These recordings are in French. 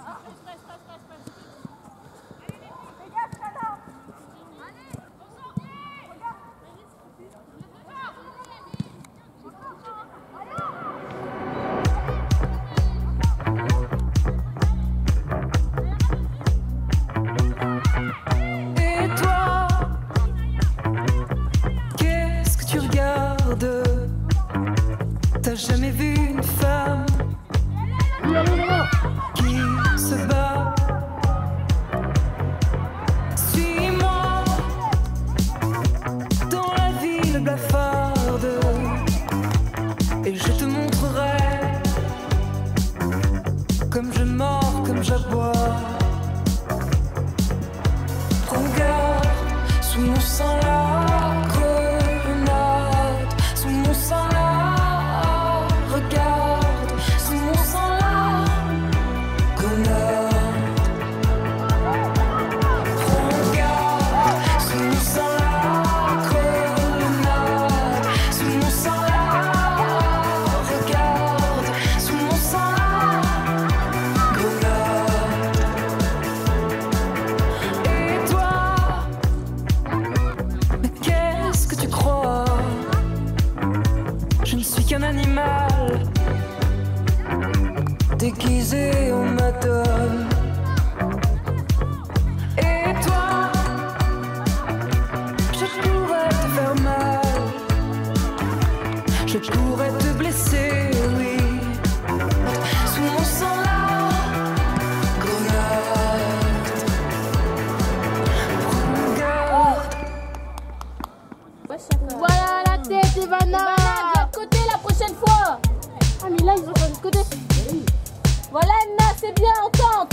T'as jamais vu une femme qui se bat? Suis-moi dans la ville blafarde et je te montrerai comme je mords, comme j'aboie. Regarde sous mon sang la grenade, sous mon sang la. Regarde sous mon sang la grenade. Regarde sous mon sang la grenade, sous mon sang la. Regarde sous mon sang la grenade. Et toi, mais qu'est-ce que tu crois? Je ne suis qu'un animal déguisé en madone. Et toi, je pourrais te faire mal, je pourrais te blesser, oui. Sous mon sang la grenade. Regarde. Voilà la tête, Ivana. Côté la prochaine fois. Ah mais là ils ont changé de côté. Voilà Anna, c'est bien, on tente.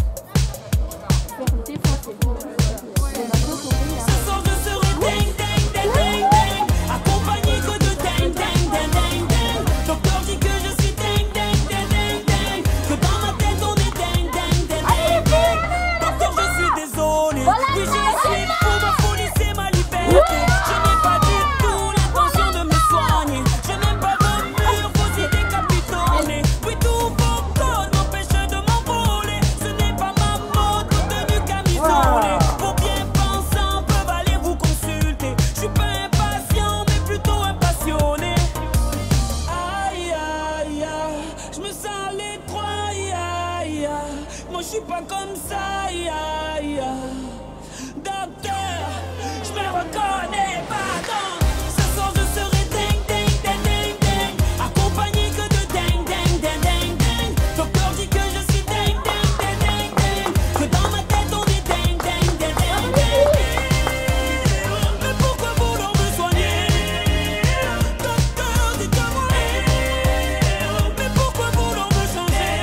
Ce soir je serai ding ding ding ding ding, accompagné que de ding ding ding ding ding. Docteur dit que je suis ding ding ding ding ding, que dans ma tête on est ding ding ding ding ding. Docteur je suis désolé, oui je suis pour ma folie c'est ma liberté. Je n'ai pas du tout l'intention de me soigner, je n'aime pas vos murs, vos idées capitonnées. Oui tous vos codes m'empêchent de m'envoler, ce n'est pas ma mode, tenue camisonnée. Vos bien-pensants peuvent aller vous consulter, je suis pas impatient mais plutôt impassionné. Aïe aïe aïe, je me sens à l'étroit, aïe aïe aïe. Moi je suis pas comme ça, aïe aïe aïe. Docteur, je me reconnais pas donc. Ce soir je serai ding ding ding ding ding, accompagné que de ding ding ding ding ding. Docteur dit que je suis ding ding ding ding ding, que dans ma tête on est ding ding ding ding ding. Mais pourquoi vouloir me soigner? Docteur, dites-moi. Mais pourquoi vouloir me changer?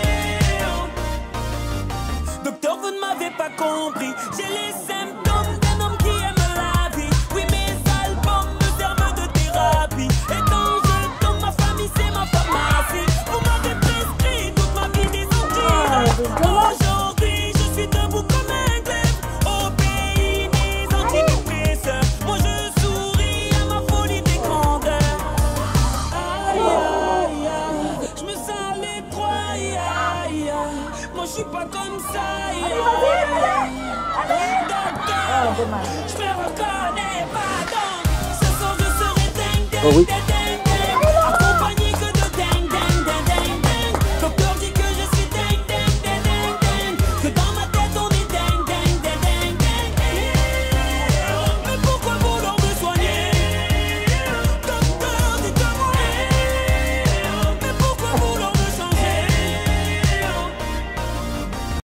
Docteur, vous ne m'avez pas compris. J'ai les symptômes d'un homme qui aime la vie. Oui, mes albums me servent de thérapie. Et quand je tombe, ma famille, c'est ma pharmacie. Vous m'avez prescrit toute ma vie des antibiotiques. Aujourd'hui, je suis debout comme un glaive. Au pays des antidépresseurs, moi je souris à ma folie des grandeurs. Aïe, aïe, aïe, je me sens à l'étroit, aïe, aïe, aïe. Moi je suis pas comme ça, aïe, aïe, aïe. Docteur, je me reconnais pas donc. Ce soir je serai ding ding ding ding.